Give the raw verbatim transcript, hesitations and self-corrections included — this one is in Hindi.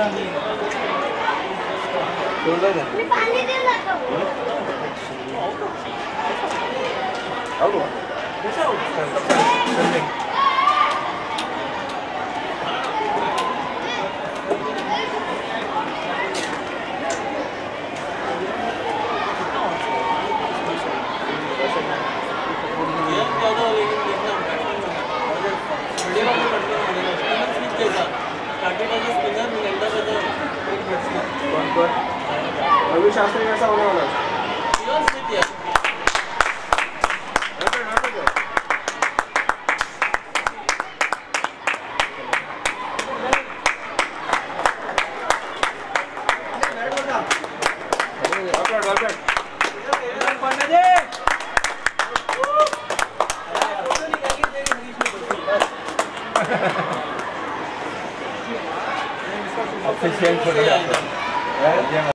पानी दे ना तो आओ रवि शास्त्री कैसा होने वाला है? Official photographer